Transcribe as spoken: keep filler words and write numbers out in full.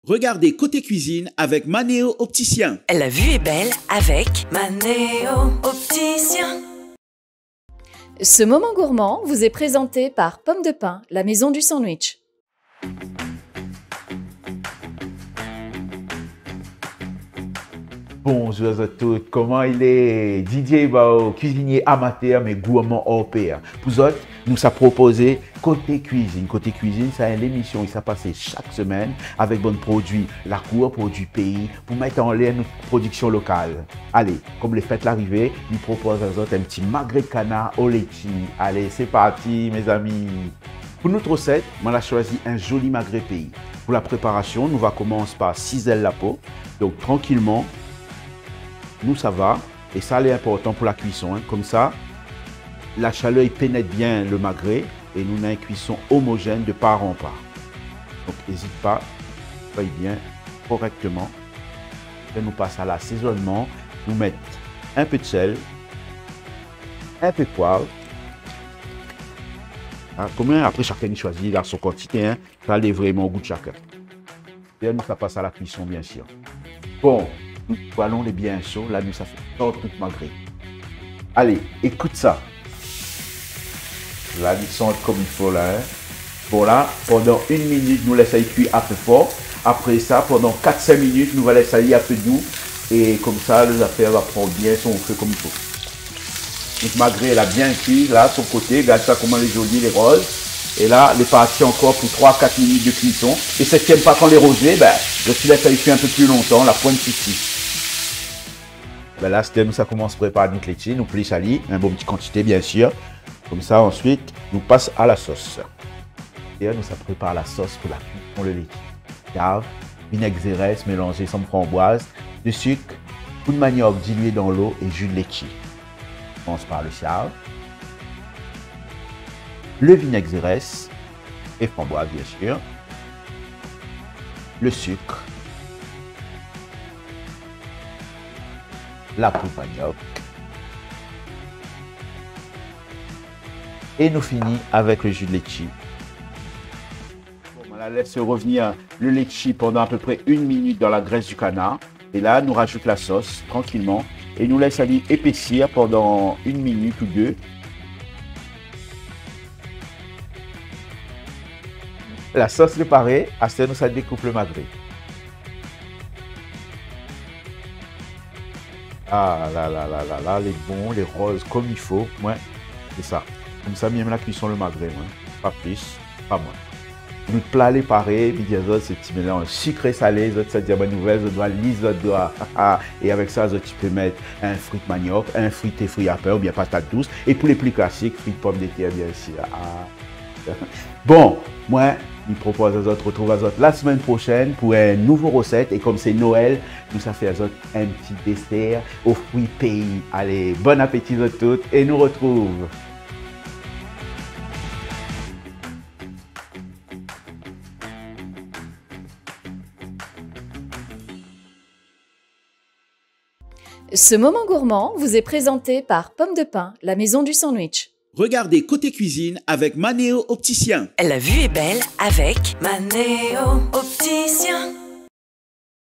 Regardez Côté Cuisine avec Manéo Opticien. La vue est belle avec Manéo Opticien. Ce moment gourmand vous est présenté par Pomme de Pin, la maison du sandwich. Bonjour à tous, comment il est? D J Bao, cuisinier amateur mais gourmand hors pair. Pour vous autres, nous a proposé Côté Cuisine. Côté Cuisine, c'est une émission qui s'est passée chaque semaine avec bons produits, la cour, produits pays, pour mettre en l'air notre production locale. Allez, comme les fêtes l'arrivée, nous proposons à vous autres un petit magret de canard au litchi. Allez, c'est parti mes amis. Pour notre recette, on a choisi un joli magret pays. Pour la préparation, nous allons commencer par ciseler la peau. Donc tranquillement, nous ça va, et ça c'est important pour la cuisson, hein. Comme ça la chaleur il pénètre bien le magret et nous avons une cuisson homogène de part en part. Donc n'hésite pas, feuille bien correctement. Et nous passons à l'assaisonnement, nous mettons un peu de sel, un peu de poivre. Hein, combien après chacun y choisit là, son quantité, hein, ça allait vraiment au goût de chacun. Et nous ça passe à la cuisson bien sûr. Bon. Nous poêlons les bien chauds, là nous ça fait tout magret. Allez, écoute ça. Là, ils sont comme il faut là. Hein. Bon là, pendant une minute, nous laissons cuire un peu fort. Après ça, pendant quatre cinq minutes, nous allons laisser un peu doux. Et comme ça, l'affaire va prendre bien son feu comme il faut. Donc magret, elle a bien cuit, là, son côté. Regarde ça comment les jolis, les roses. Et là, les parties encore pour trois quatre minutes de cuisson. Et ceux qui n'aiment pas quand les rosés, ben, je te laisse cuire un peu plus longtemps, la pointe ici. Ben là, nous ça commence à préparer notre litchi, nous plie sali, une bonne petite quantité bien sûr. Comme ça, ensuite, nous passe à la sauce. Et là, nous ça prépare la sauce pour la cuisson le litchi. Cave, vinaigre xérès mélangé sans framboise, de sucre, coup de manioc dilué dans l'eau et jus de litchi. On commence par le cave, le vinaigre xérès et framboise bien sûr, le sucre, la poudre manioc et nous finissons avec le jus de litchi. Bon, on la laisse revenir le litchi pendant à peu près une minute dans la graisse du canard et là nous rajoutons la sauce tranquillement et nous laisse aller épaissir pendant une minute ou deux. La sauce préparée, à ce nous ça découpe le magret. Ah là là là là là, les bons, les roses comme il faut. Ouais, c'est ça. Comme ça, même la cuisson le magret, ouais. Pas plus, pas moins. Notre plat est pareil, puis il y a ce petit mélange sucré salé, ça dit bonne nouvelle, ça doit lisse, ça doit. Et avec ça, tu peux mettre un fruit de manioc, un fruit et fruits à pain ou bien patate douce. Et pour les plus classiques, fruits de pommes de terre, bien sûr. Ah. Bon, moi, je propose à vous retrouver la semaine prochaine pour une nouvelle recette. Et comme c'est Noël, nous ça fait à vous un petit dessert aux fruits pays. Allez, bon appétit à toutes et nous retrouve. Ce moment gourmand vous est présenté par Pomme de Pin, la maison du sandwich. Regardez Côté Cuisine avec Manéo Opticien. La vue est belle avec Manéo Opticien.